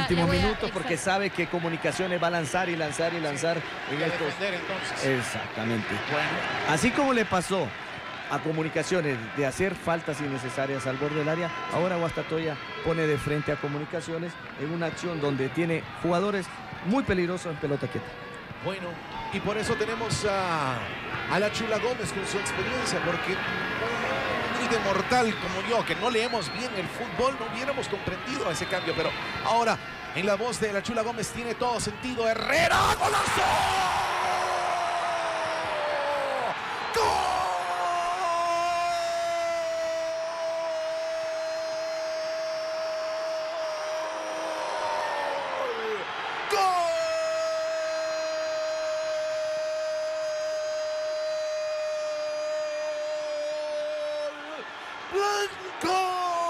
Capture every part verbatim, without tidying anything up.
últimos minutos porque sabe que Comunicaciones va a lanzar y lanzar y lanzar sí, en estos... defender, entonces. Exactamente. Bueno. Así como le pasó a Comunicaciones de hacer faltas innecesarias al borde del área, ahora Guastatoya pone de frente a Comunicaciones en una acción donde tiene jugadores muy peligrosos en pelota quieta. Bueno, y por eso tenemos a, a la Chula Gómez con su experiencia, porque un líder mortal como yo, que no leemos bien el fútbol, no hubiéramos comprendido ese cambio, pero ahora en la voz de la Chula Gómez tiene todo sentido. Herrera, ¡golazo! ¡Blanco!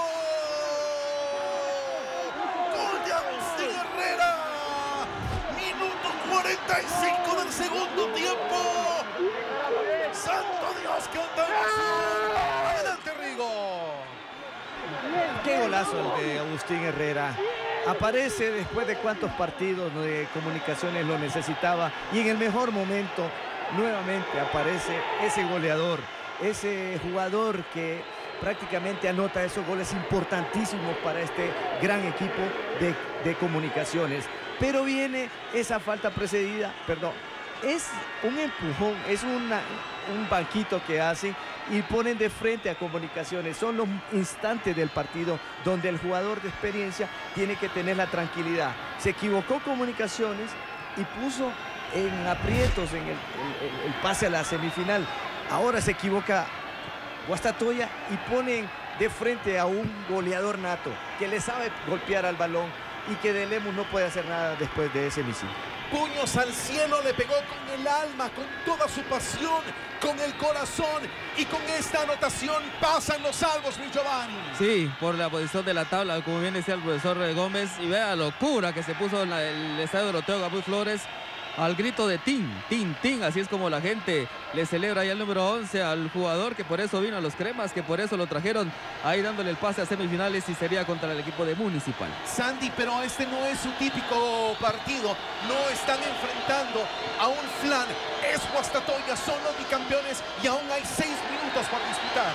¡Gol de Agustín Herrera! Minuto cuarenta y cinco del segundo tiempo. ¡Santo Dios, cantamos! ¡Adelante, Rigo! ¡Qué golazo el de Agustín Herrera! Aparece después de cuántos partidos de Comunicaciones lo necesitaba y en el mejor momento nuevamente aparece ese goleador, ese jugador que prácticamente anota esos goles importantísimos para este gran equipo de, de Comunicaciones. Pero viene esa falta precedida, perdón, es un empujón, es una, un banquito que hacen y ponen de frente a Comunicaciones. Son los instantes del partido donde el jugador de experiencia tiene que tener la tranquilidad. Se equivocó Comunicaciones y puso en aprietos en el, el, el pase a la semifinal. Ahora se equivoca Guastatoya y ponen de frente a un goleador nato que le sabe golpear al balón y que de Lemus no puede hacer nada después de ese misil. Puños al cielo, le pegó con el alma, con toda su pasión, con el corazón, y con esta anotación pasan los salvos, mi Giovanni. Sí, por la posición de la tabla, como bien decía el profesor Gómez, y vea la locura que se puso en la, el estadio Doroteo Gabriel Flores al grito de tin, tin, tin, así es como la gente le celebra ahí al número once, al jugador que por eso vino a los cremas, que por eso lo trajeron ahí dándole el pase a semifinales y sería contra el equipo de Municipal. Sandy, pero este no es un típico partido, no están enfrentando a un flan, es Guastatoya, son los bicampeones y aún hay seis minutos por disputar.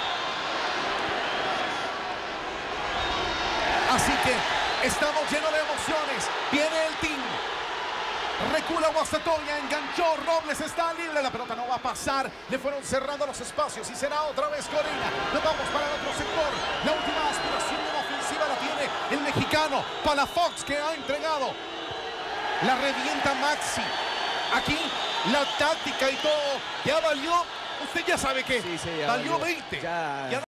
Así que estamos llenos de emociones, viene el team. Recula Guastatoya, enganchó, Robles está libre, la pelota no va a pasar, le fueron cerrando los espacios y será otra vez Corina. Nos vamos para el otro sector, la última aspiración de la ofensiva la tiene el mexicano Palafox, que ha entregado, la revienta Maxi. Aquí la táctica y todo ya valió, usted ya sabe que sí, sí, ya valió valió. veinte. Ya... Ya